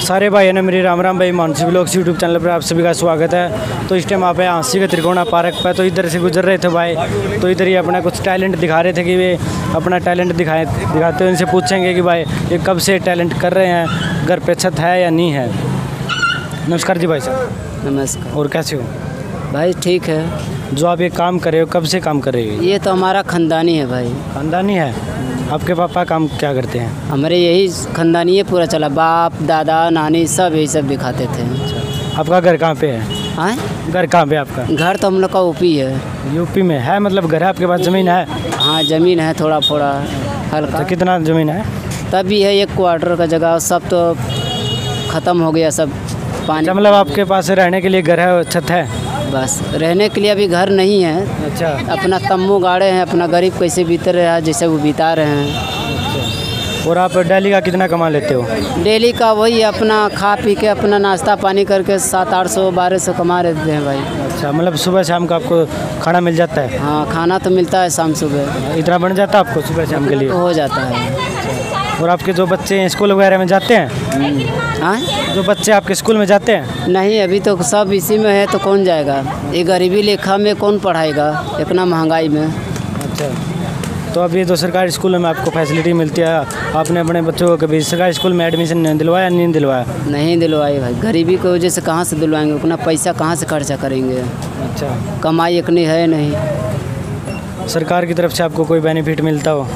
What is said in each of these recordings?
सारे भाइयों ने मेरी राम राम भाई मानसी व्लॉग्स यूट्यूब चैनल पर आप सभी का स्वागत है। तो इस टाइम आप आंसी के त्रिकोणा पार्क पर तो इधर से गुजर रहे थे भाई, तो इधर ही अपना कुछ टैलेंट दिखा रहे थे कि वे अपना टैलेंट दिखाते हुए इनसे पूछेंगे कि भाई ये कब से टैलेंट कर रहे हैं, घर पे छत है या नहीं है। नमस्कार जी भाई साहब। नमस्कार। और कैसे हो भाई? ठीक है। जो आप ये काम कर रहे हो कब से काम कर रहे हो? ये तो हमारा खानदानी है भाई। खानदानी है? आपके पापा काम क्या करते हैं? हमारे यही खानदानी है, पूरा चला, बाप दादा नानी सब यही सब दिखाते थे। आपका घर कहाँ पे है? हाँ, घर कहाँ पे आपका? घर तो हम लोग का यूपी है। यूपी में है? मतलब घर है आपके पास, ज़मीन है? हाँ ज़मीन है, थोड़ा थोड़ा हल्का। तो कितना ज़मीन है? तब भी है 1 क्वार्टर का जगह, सब तो ख़त्म हो गया सब पानी। मतलब आपके पास रहने के लिए घर है, छत है? बस रहने के लिए अभी घर नहीं है। अच्छा। अपना तम्बू गाड़े हैं, अपना गरीब कैसे बीत रहा है जैसे वो बिता रहे हैं। और आप डेली का कितना कमा लेते हो? डेली का वही अपना खा पी के अपना नाश्ता पानी करके 700-800 1200 कमा लेते हैं भाई। अच्छा, मतलब सुबह शाम का आपको खाना मिल जाता है? हाँ, खाना तो मिलता है शाम सुबह। इतना बन जाता है आपको सुबह शाम के लिए? तो हो जाता है। और आपके जो बच्चे हैं स्कूल वगैरह में जाते हैं? हाँ, जो बच्चे आपके स्कूल में जाते हैं? नहीं, अभी तो सब इसी में है, तो कौन जाएगा? ये गरीबी लेखा में कौन पढ़ाएगा इतना महंगाई में? अच्छा, तो अभी जो सरकारी स्कूलों में आपको फैसिलिटी मिलती है, आपने अपने बच्चों को कभी सरकारी स्कूल में एडमिशन दिलवाया नहीं दिलवाया? नहीं दिलवाई भाई, गरीबी की वजह से कहाँ से दिलवाएंगे, उतना पैसा कहाँ से खर्चा करेंगे? अच्छा, कमाई इतनी है नहीं। सरकार की तरफ से आपको कोई बेनिफिट मिलता हो?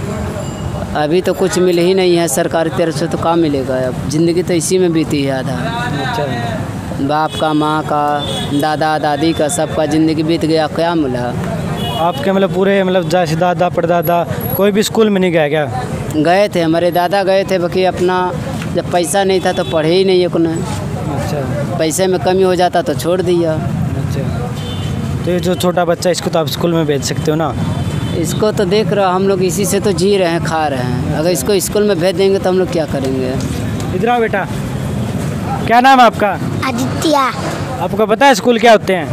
अभी तो कुछ मिल ही नहीं है सरकारी तरफ से, तो क्या मिलेगा? अब ज़िंदगी तो इसी में बीती है आधा। अच्छा, बाप का, माँ का, दादा दादी का, सबका ज़िंदगी बीत गया, क्या मिला? आपके मतलब पूरे मतलब जैसे दादा परदादा कोई भी स्कूल में नहीं गया क्या? गए थे, हमारे दादा गए थे, बाकी अपना जब पैसा नहीं था तो पढ़े ही नहीं उतना। अच्छा। पैसे में कमी हो जाता तो छोड़ दिया। अच्छा, तो ये जो छोटा बच्चा इसको तो आप स्कूल में भेज सकते हो ना? इसको तो देख रहा, हम लोग इसी से तो जी रहे हैं, खा रहे हैं। अगर इसको स्कूल में भेज देंगे तो हम लोग क्या करेंगे? इधर आओ बेटा। क्या नाम है आपका? आदित्य। आपको पता है स्कूल क्या होते हैं?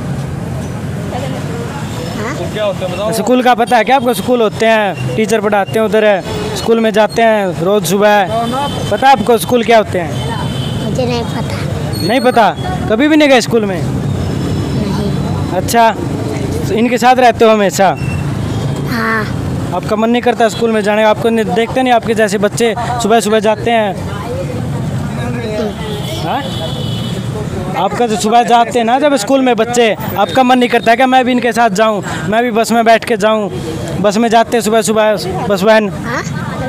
क्या होते हैं बताओ। स्कूल का पता है क्या आपको? स्कूल होते हैं, टीचर पढ़ाते हैं, उधर स्कूल में जाते हैं रोज़ सुबह। पता है आपको स्कूल क्या होते हैं? मुझे नहीं पता। नहीं पता? कभी भी नहीं गए स्कूल में? नहीं। अच्छा, तो इनके साथ रहते हो हमेशा? हाँ। आपका मन नहीं करता स्कूल में जाने का? आपको देखते नहीं आपके जैसे बच्चे सुबह सुबह जाते हैं? हाँ? आपका जो सुबह जाते हैं ना जब स्कूल में बच्चे, आपका मन नहीं करता है क्या मैं भी इनके साथ जाऊं, मैं भी बस में बैठ के जाऊं? बस में जाते हैं सुबह सुबह बस वैन? हाँ?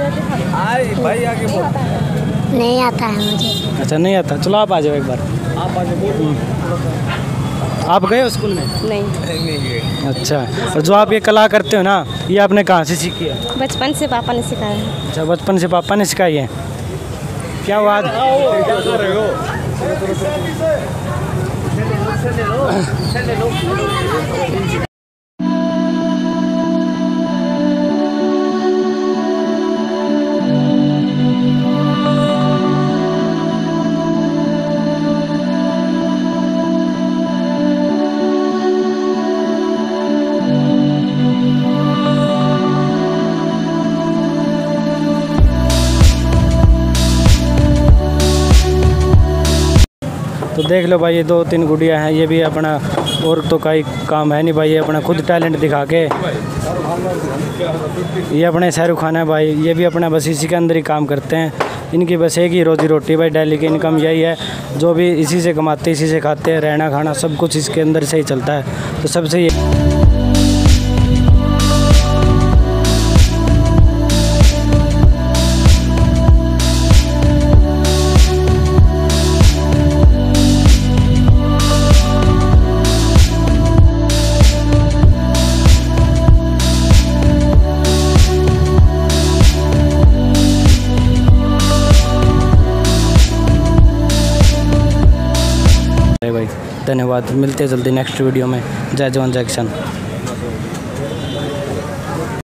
नहीं आता है मुझे। अच्छा, नहीं आता? चलो आप आ जाओ एक बार। आप आ जाओ। आप गए हो स्कूल में? नहीं। अच्छा, और जो आप ये कला करते हो ना, ये आपने कहाँ से सीखी है? बचपन से पापा ने सिखाया है। अच्छा, बचपन से पापा ने सिखाई है? क्या हुआ आज? तो देख लो भाई, ये 2-3 गुड़िया हैं, ये भी अपना और तो कोई काम है नहीं भाई, ये अपना खुद टैलेंट दिखा के। ये अपने शाहरुख खान है भाई, ये भी अपना बस इसी के अंदर ही काम करते हैं। इनकी बस एक ही रोजी रोटी भाई, डेली की इनकम यही है, जो भी इसी से कमाते इसी से खाते हैं, रहना खाना सब कुछ इसके अंदर से ही चलता है। तो सबसे ये भाई। धन्यवाद, मिलते हैं जल्दी नेक्स्ट वीडियो में। जय जवान जय किसान।